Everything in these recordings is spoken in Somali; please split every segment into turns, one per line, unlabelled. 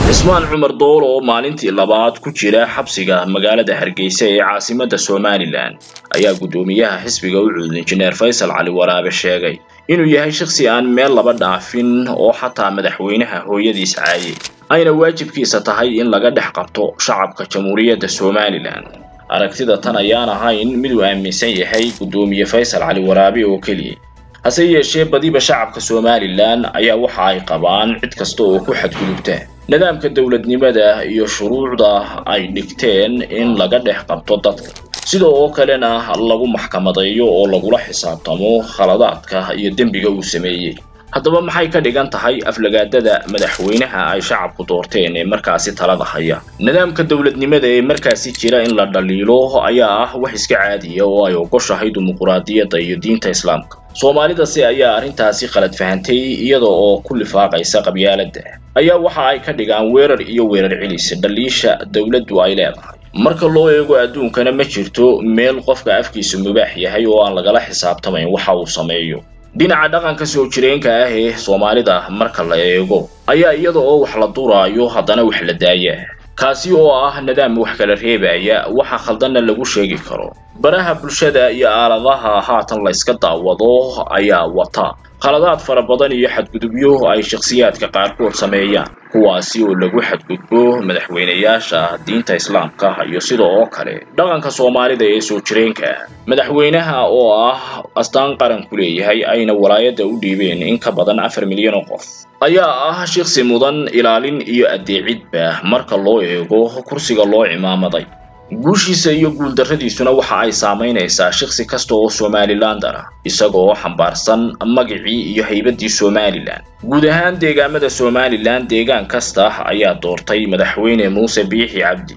cismaan cumar dool oo maalintii labaad ku jira xabsiga magaalada Hargeysa ee caasimadda Somaliland ayaa gudoomiyaha xisbiga u cudin injineer Faysal Cali Waraabe sheegay inuu yahay shakhsi aan meel laba dhaafin oo xataa madaxweynaha hooyadiis caayay ayna waajibkiisa tahay in laga dhex qabto shacabka jamhuuriyadda Somaliland aragtida tan ayaan ahayn mid uu aaminsan yahay gudoomiye Faysal Cali Waraabe oo kaliya hase yeeshee badiba shacabka Somaliland ayaa waxa ay qabaan cid kasta oo ku xadgudubta nidaamka dawladnimada iyo shuruucda ay dhigteen in laga dhex qabto dadka sidoo kalena lagu maxkamadeeyo oo lagula xisaabtamo khaladaadka iyo dambiga uu sameeyay haddaba maxay ka dhigan tahay aflagaadada madaxweynaha ay shacabku doorteen ee markaasi talada haya nidaamka dawladnimada ee markaasi jira in la dhaliilo ayaa ah wax iska caadi ah oo ay ogoshahay dimuqraadiyadda iyo diinta islaamka Soomaalida si ayaa arintaasi qalad fahantay iyadoo oo ku lifaaqaysa qabyaaladda ayaa waxa ay ka dhigaan weerar iyo weerar celis dhaliisha dawladdu ay leedahay marka loo eego adduunkana ma jirto meel qofka afkiisa mubaax yahay oo aan lagala xisaabtamayn waxa uu sameeyo dhinaca dhaqanka soo jireenka ah ee Soomaalida marka la eego ayaa iyadoo oo wax la duraayo haddana wax la daayaa kaasi oo ah nidaam wax kala reebaya waxa khaldanna lagu sheegi karo baraha bulshada iyo aaladaha haatan la iska daawado ayaa wata khaladaad fara badan iyo xadgudubyo ay shakhsiyaadka qaarkood sameeyaan kuwaasi oo lagu xadgudbo madaxweynayaasha diinta islaamka iyo sidoo kale dhaqanka Soomaalida ee soo jireenka madaxweynaha oo ah astaan qaran ku leeyahay ayna walaayada u dhiibeen in ka badan 4 milyan oo qof ayaa ah shakhsi mudan ilaalin iyo adeecidba marka loo eego kursiga loo cimaamaday guushiisa iyo guuldarradiisuna waxa ay saameynaysaa shakhsi kasta oo Somaliland ah isagoo xambaarsan magacii iyo haybadii Somaliland guud ahaan deegaamada Somaliland deegaan kasta ayaa doortay madaxweyne Muuse Biixi Cabdi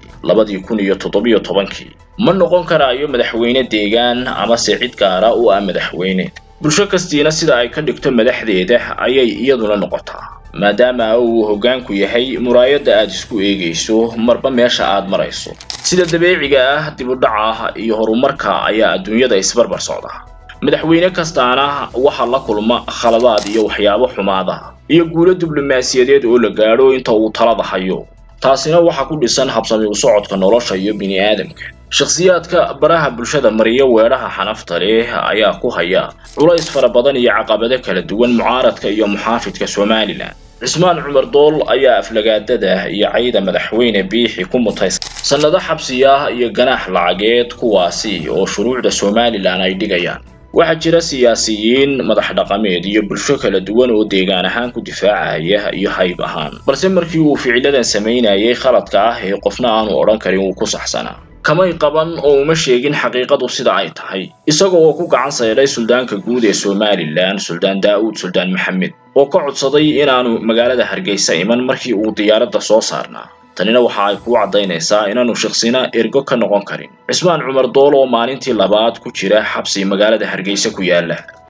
2017 ma noqon karaayo madaxweyne deegaan ama cid gaar ah oo ah madaxweyne bulsho kastiina sida ay ka dhigto madaxdeeda ayay iyaduna noqotaa maadaama uu hoggaanku yahay muraayada aad isku eegayso marba meesha aad marayso sida dabeeciga ah dib u dhaca iyo horumarka ayaa adduunyada isbarbar socda madaxweyne kastaana waxa la kulma khaladaad iyo waxyaabo xumaada iyo guulo diblomaasiyadeed oo la gaaro inta uu talada hayo taasina waxa ku dhisan habsami u socodka nolosha iyo bini'aadamka shakhsiyaadka baraha bulshada mariyo weeraha xanafta leh ayaa ku haya culays fara badan iyo caqabado kala duwan mucaaradka iyo muxaafidka Somaliland cismaan cumar dool ayaa aflagaadada iyo cayda madaxweyne Biixi ku mutays sanado xabsiya iyo ganaax lacageed kuwaasi oo shuruucda Somaliland ay dhigayaan waxa jira siyaasiyiin madax dhaqameed iyo bulsho kala duwan oo deegaan ahaan ku difaacaya iyo hayb ahaan balse markii uu ficiladan sameynayay khaladka ah ee qofna aanu oran karin uu ku saxsanaa kamay qaban oo uma sheegin xaqiiqadu sida ay tahay isagoo ku gacan sayray suldaanka guud ee Somaliland Suldaan Daawud Suldaan Maxamed oo ka codsaday inaanu magaalada Hargeysa iman markii uu diyaaradda soo saarnaa tanina waxa ay ku cadaynaysaa inaanu shakhsina ergo ka noqon karin cismaan cumar dool oo maalintii labaad ku jira xabsi magaalada Hargeysa ku yaala